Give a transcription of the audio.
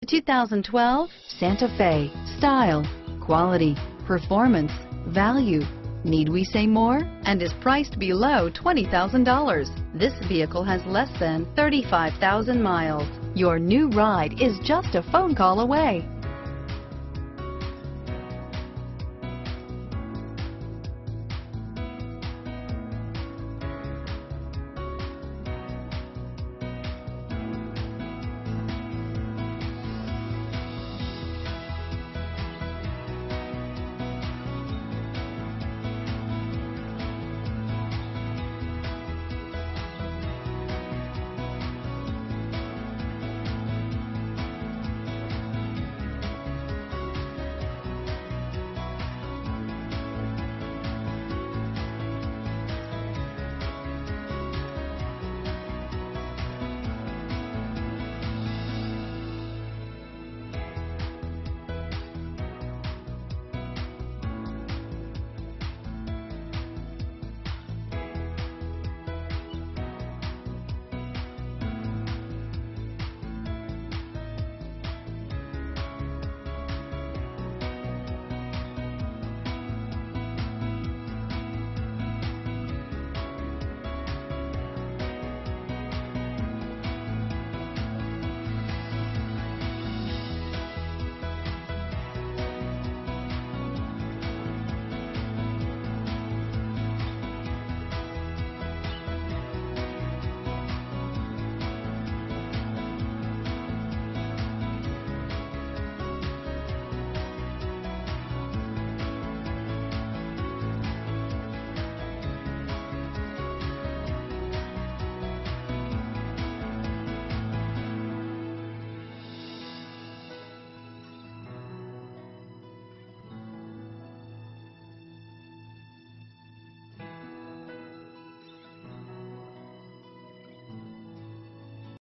2012 Santa Fe. Style, quality, performance, value. Need we say more? And is priced below $20,000. This vehicle has less than 35,000 miles. Your new ride is just a phone call away.